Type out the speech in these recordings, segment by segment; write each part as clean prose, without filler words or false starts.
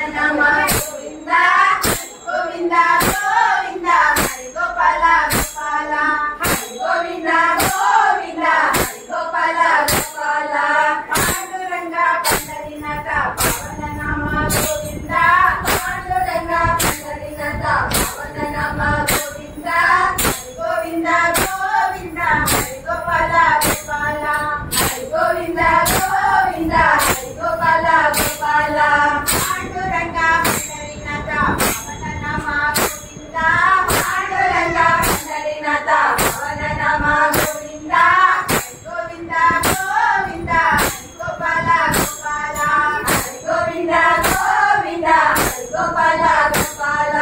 నామ గోవింద గోవింద గోవింద హరి గోపాల గోపాల హరి గోవింద గోవింద హరి గోపాల గోపాల పాండురంగ పండరినాథ పవన నామ గోవింద పాండురంగ పండరినాథ పవన నామ గోవింద గోవింద గోవింద హరి గోపాల గోపాల హరి గోవింద గోవింద హరి గోపాల గోపాల పాండురంగ పండరినాథ పవన నామ గోవింద పాండురంగ పండరినాథ పవన నామ గోవింద గోవింద గోవింద హరి గోపాల గోపాల హరి గోవింద గోవింద హరి గోపాల గోపాల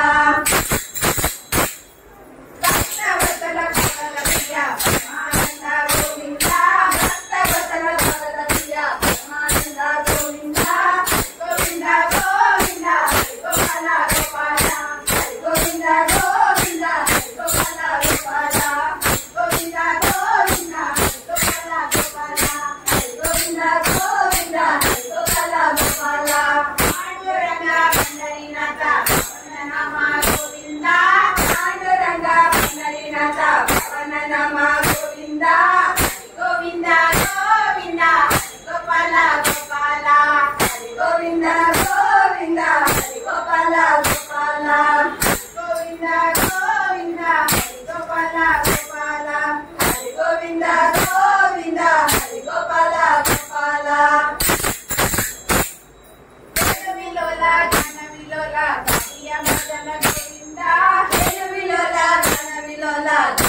భక్తవత్సల భగవతీయ పరమానంద గోవింద భక్తవత్సల భగవతీయ పరమానంద గోవింద గోవింద గోవింద హరి గోపాల గోపాల హరి గోవింద గోవింద హరి గోపాల గోపాల గోవింద గోవింద హరి గోపాల గోపాల హరి గోవింద గోవింద హరి గోపాల గోపాల పాండురంగ పండరినాథ పవన నామ గోవింద పాండురంగ పండరినాథ పవన నామ గోవింద గోవింద గోవింద హరి గోపాల గోపాల హరి గోవింద గోవింద హరి గోపాల గోపాల గోవింద గోవింద హరి గోపాల గోపాల హరి గోవింద గోవింద హరి గోపాల గోపాల విలోల ఘన విలోల గోవింద విలోల ఘన విలోల